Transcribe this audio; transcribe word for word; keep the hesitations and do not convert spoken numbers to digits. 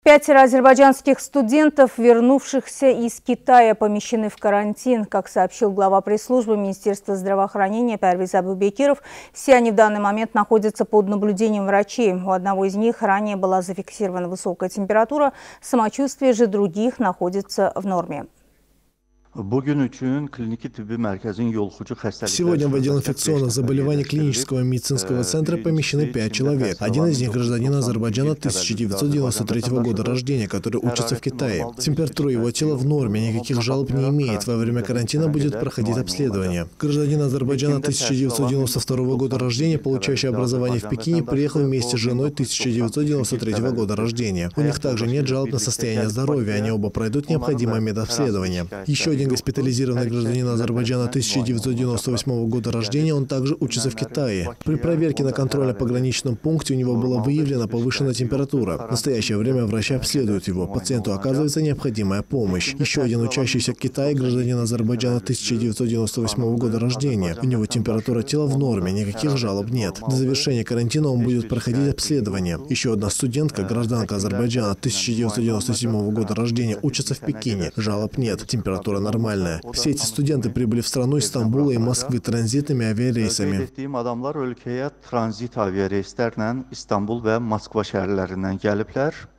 Пятеро азербайджанских студентов, вернувшихся из Китая, помещены в карантин. Как сообщил глава пресс-службы Министерства здравоохранения Парвиз Абубекиров, все они в данный момент находятся под наблюдением врачей. У одного из них ранее была зафиксирована высокая температура, самочувствие же других находится в норме. Сегодня в отдел инфекционных заболеваний клинического медицинского центра помещены пять человек. Один из них гражданин Азербайджана тысяча девятьсот девяносто третьего года рождения, который учится в Китае. Температура его тела в норме, никаких жалоб не имеет. Во время карантина будет проходить обследование. Гражданин Азербайджана тысяча девятьсот девяносто второго года рождения, получающий образование в Пекине, приехал вместе с женой тысяча девятьсот девяносто третьего года рождения. У них также нет жалоб на состояние здоровья, они оба пройдут необходимое медобследование. Еще один госпитализированный гражданин Азербайджана тысяча девятьсот девяносто восьмого года рождения, он также учится в Китае. При проверке на контрольно-пограничном пункте у него была выявлена повышенная температура. В настоящее время врачи обследуют его. Пациенту оказывается необходимая помощь. Еще один учащийся в Китае, гражданин Азербайджана тысяча девятьсот девяносто восьмого года рождения. У него температура тела в норме, никаких жалоб нет. До завершения карантина он будет проходить обследование. Еще одна студентка, гражданка Азербайджана тысяча девятьсот девяносто седьмого года рождения, учится в Пекине. Жалоб нет, температура нормальная. Все эти студенты прибыли в страну из Стамбула и Москвы транзитными авиарейсами. Adamlar ölkəyə tranzit aviareyslərlə İstanbul və Moskva şəhərlərindən gəliblər.